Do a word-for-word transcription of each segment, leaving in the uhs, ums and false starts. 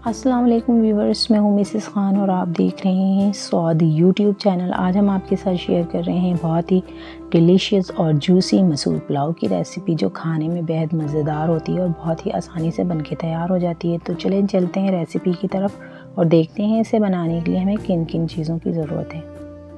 अस्सलाम वालेकुम व्यूवर्स, मैं हूँ मिसेस खान और आप देख रहे हैं सौद यूट्यूब चैनल। आज हम आपके साथ शेयर कर रहे हैं बहुत ही डिलीशियस और जूसी मसूर पुलाव की रेसिपी, जो खाने में बेहद मज़ेदार होती है और बहुत ही आसानी से बनके तैयार हो जाती है। तो चलें चलते हैं रेसिपी की तरफ और देखते हैं इसे बनाने के लिए हमें किन किन चीज़ों की ज़रूरत है।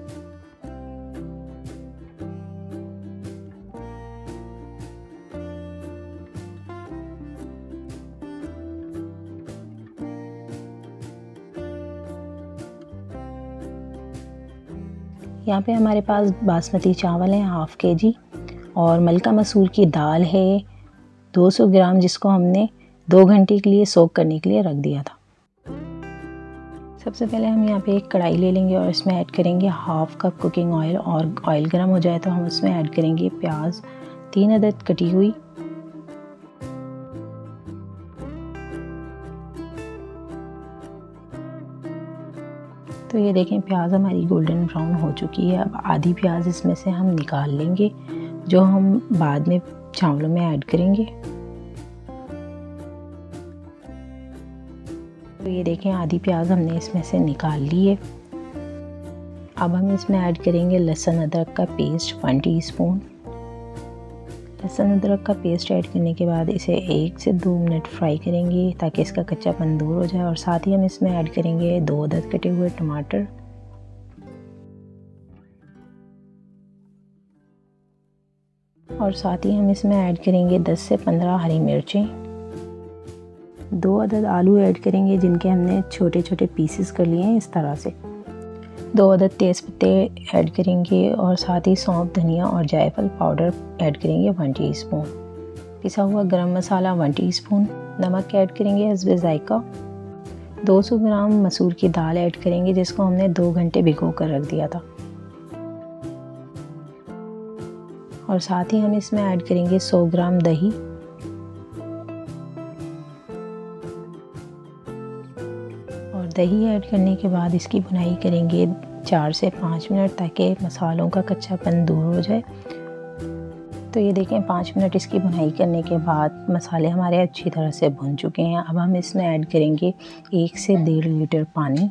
यहाँ पे हमारे पास बासमती चावल है हाफ़ के जी और मलका मसूर की दाल है दो सौ ग्राम, जिसको हमने दो घंटे के लिए सोक करने के लिए रख दिया था। सबसे पहले हम यहाँ पे एक कढ़ाई ले लेंगे और इसमें ऐड करेंगे हाफ़ कप कुकिंग ऑयल, और ऑयल गर्म हो जाए तो हम उसमें ऐड करेंगे प्याज तीन अदद कटी हुई, तो ये देखें प्याज हमारी गोल्डन ब्राउन हो चुकी है। अब आधी प्याज इसमें से हम निकाल लेंगे, जो हम बाद में चावलों में ऐड करेंगे। तो ये देखें आधी प्याज हमने इसमें से निकाल ली है। अब हम इसमें ऐड करेंगे लहसुन अदरक का पेस्ट वन टीस्पून। लहसुन अदरक का पेस्ट ऐड करने के बाद इसे एक से दो मिनट फ्राई करेंगे ताकि इसका कच्चापन दूर हो जाए, और साथ ही हम इसमें ऐड करेंगे दो अदद कटे हुए टमाटर, और साथ ही हम इसमें ऐड करेंगे दस से पंद्रह हरी मिर्चें, दो अदद आलू ऐड करेंगे जिनके हमने छोटे छोटे पीसेस कर लिए हैं इस तरह से, दो अदद तेज़पत्ते ऐड करेंगे, और साथ ही सौंफ, धनिया और जायफल पाउडर ऐड करेंगे वन टीस्पून, पिसा हुआ गरम मसाला वन टीस्पून, नमक ऐड करेंगे हस्बे जायका, दो सौ ग्राम मसूर की दाल ऐड करेंगे जिसको हमने दो घंटे भिगो कर रख दिया था, और साथ ही हम इसमें ऐड करेंगे सौ ग्राम दही, और दही ऐड करने के बाद इसकी भुनाई करेंगे चार से पाँच मिनट ताकि मसालों का कच्चापन दूर हो जाए। तो ये देखें पाँच मिनट इसकी भुनाई करने के बाद मसाले हमारे अच्छी तरह से भुन चुके हैं। अब हम इसमें ऐड करेंगे एक से डेढ़ लीटर पानी।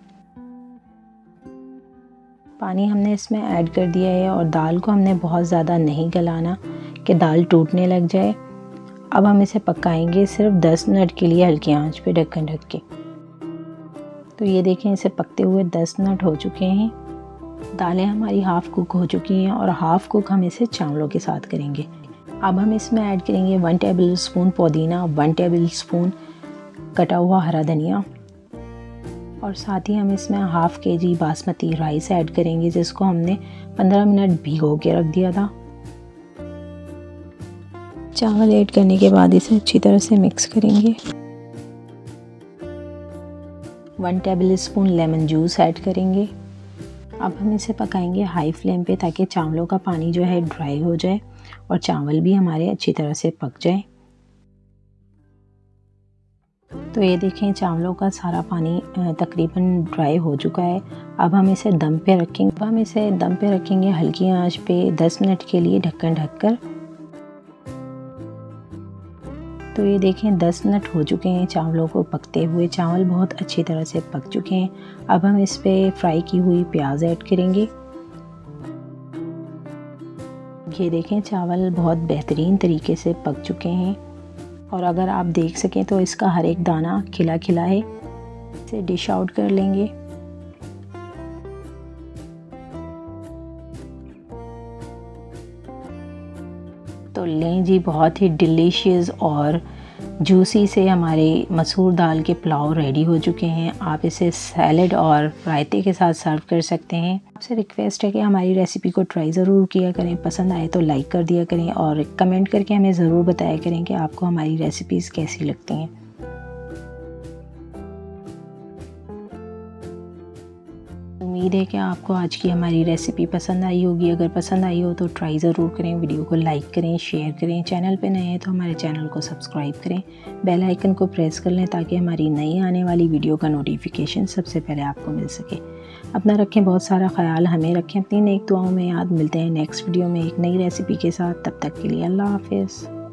पानी हमने इसमें ऐड कर दिया है और दाल को हमने बहुत ज़्यादा नहीं गलाना कि दाल टूटने लग जाए। अब हम इसे पकाएंगे सिर्फ दस मिनट के लिए हल्की आंच पे ढक्कन ढक के। तो ये देखें इसे पकते हुए दस मिनट हो चुके हैं। दालें हमारी हाफ़ कुक हो चुकी हैं और हाफ़ कुक हम इसे चावलों के साथ करेंगे। अब हम इसमें ऐड करेंगे वन टेबल स्पून पुदीना, वन टेबल स्पून कटा हुआ हरा धनिया, और साथ ही हम इसमें हाफ़ के जी बासमती राइस ऐड करेंगे जिसको हमने पंद्रह मिनट भिगो के रख दिया था। चावल ऐड करने के बाद इसे अच्छी तरह से मिक्स करेंगे। One tablespoon lemon juice add करेंगे। अब हम इसे पकाएंगे हाई फ्लेम पे ताकि चावलों का पानी जो है ड्राई हो जाए और चावल भी हमारे अच्छी तरह से पक जाए। तो ये देखें चावलों का सारा पानी तकरीबन ड्राई हो चुका है। अब हम इसे दम पे रखेंगे अब हम इसे दम पे रखेंगे हल्की आंच पे दस मिनट के लिए ढक्कन ढककर। तो ये देखें दस मिनट हो चुके हैं चावलों को पकते हुए। चावल बहुत अच्छी तरह से पक चुके हैं। अब हम इस पे फ्राई की हुई प्याज ऐड करेंगे। ये देखें चावल बहुत बेहतरीन तरीके से पक चुके हैं, और अगर आप देख सकें तो इसका हर एक दाना खिला खिला है। इसे डिश आउट कर लेंगे। तो लें जी, बहुत ही डिलीशियस और जूसी से हमारे मसूर दाल के पुलाव रेडी हो चुके हैं। आप इसे सैलड और रायते के साथ सर्व कर सकते हैं। आपसे रिक्वेस्ट है कि हमारी रेसिपी को ट्राई ज़रूर किया करें, पसंद आए तो लाइक कर दिया करें और कमेंट करके हमें ज़रूर बताया करें कि आपको हमारी रेसिपीज़ कैसी लगती हैं। उम्मीद है कि आपको आज की हमारी रेसिपी पसंद आई होगी। अगर पसंद आई हो तो ट्राई ज़रूर करें, वीडियो को लाइक करें, शेयर करें। चैनल पे नए हैं तो हमारे चैनल को सब्सक्राइब करें, बेल आइकन को प्रेस कर लें ताकि हमारी नई आने वाली वीडियो का नोटिफिकेशन सबसे पहले आपको मिल सके। अपना रखें बहुत सारा ख्याल, हमें रखें अपनी नेक दुआओं में याद। मिलते हैं नेक्स्ट वीडियो में एक नई रेसिपी के साथ। तब तक के लिए अल्लाह हाफिज़।